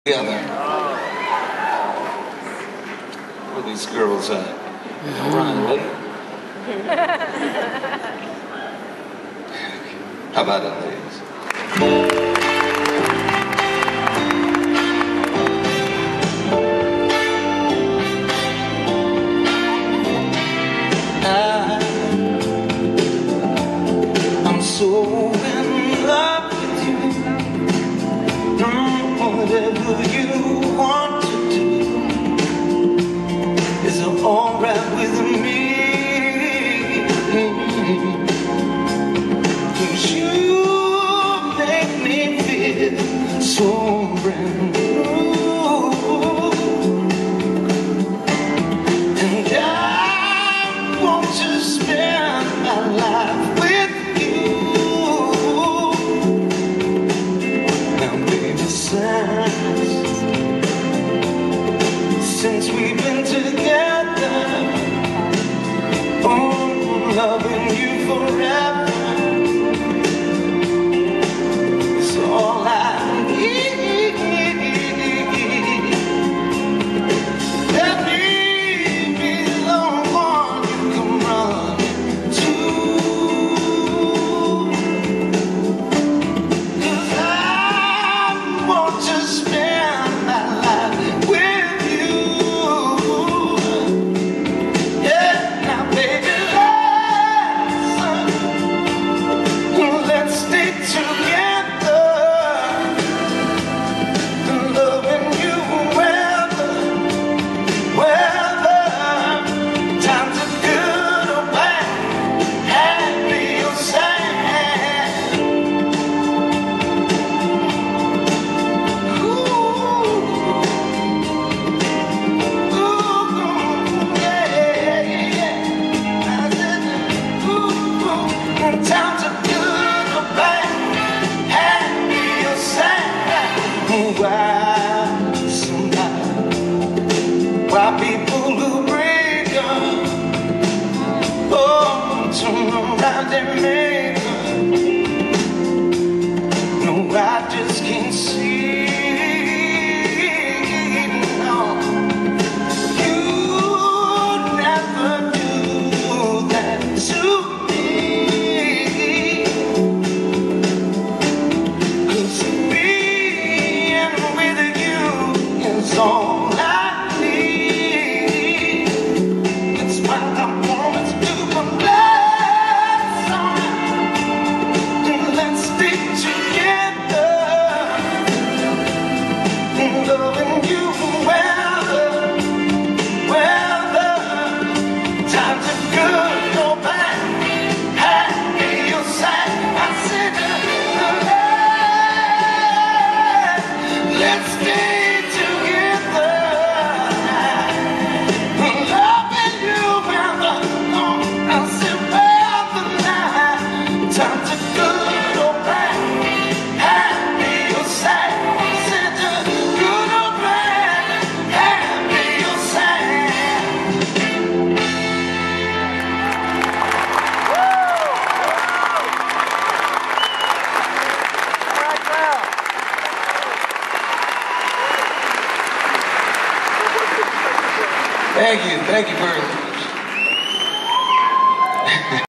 together. Where these girls at? Run, buddy. How about it, ladies? I'm so in love with you. Whatever you want to do is alright with me. 'Cause you make me feel so brand new, and I want to spend my life with you. Now baby, since we've been together, oh, loving you forever is all I need. Let me be the one you can run to, 'cause I want to spend my life with you. Yeah, now baby, let's stay together, loving you whether times are good or bad, happy or sad. Times are good or bad, happy or sad. Why people who break up, oh, turn around and make up. No, I just can't see. No, you never do that to me. It's all I need. It's what I want to do for love. Let's stay together, loving you whether times are good or bad, happy or sad. I said, let's stay. Thank you for